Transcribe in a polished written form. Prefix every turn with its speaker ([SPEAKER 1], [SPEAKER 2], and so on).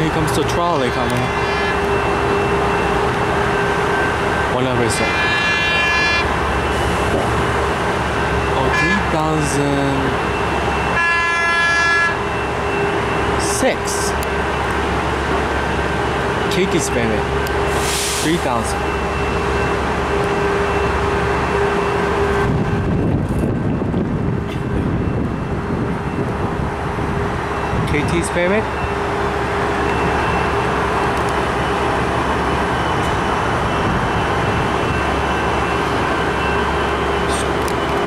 [SPEAKER 1] here comes the trolley coming. Whatever is it? Oh, 3,006. Cake is baby. 3,000. KT's favorite?